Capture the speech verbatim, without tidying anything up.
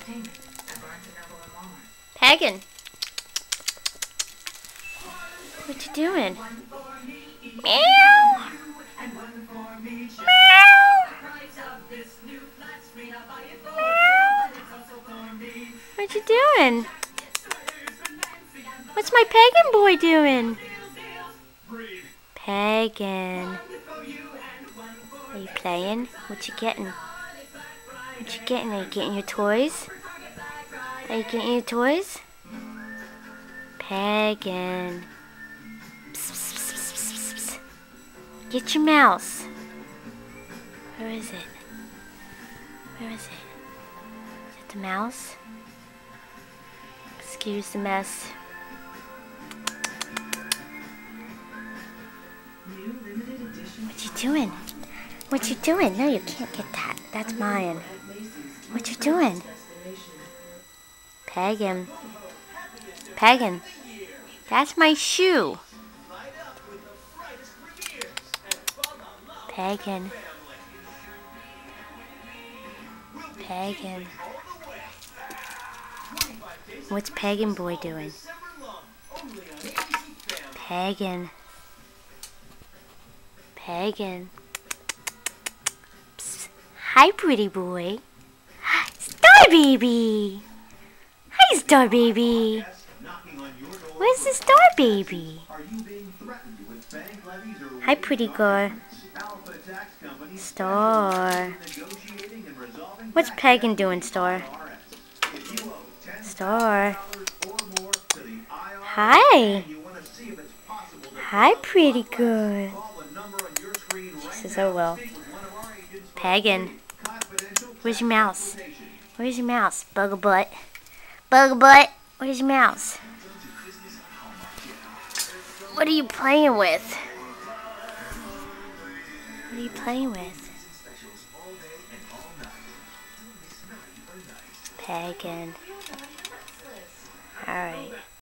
Pagan, what you doing? Meow. Meow. What you doing? What's my Pagan boy doing? Pagan. Are you playing? What you getting? What you getting? Are you getting your toys? Are you getting your toys? Pagan. Psst, psst, psst, psst, psst. Get your mouse. Where is it? Where is it? Is it the mouse? Excuse the mess. What you doing? What you doing? No, you can't get that. That's mine. What you doing? Pagan. Pagan. That's my shoe. Pagan. Pagan. What's Pagan boy doing? Pagan. Pagan. Psst. Hi, pretty boy. Star baby. Hi, Star baby. Where's the Star baby? Hi, pretty girl. Star. What's Pagan doing, Star? Star. Hi. Hi, pretty girl. She says, oh well. Pagan. Where's your mouse? Where's your mouse? Bugger butt. Bugger butt. Where's your mouse? What are you playing with? What are you playing with? Pagan. Alright.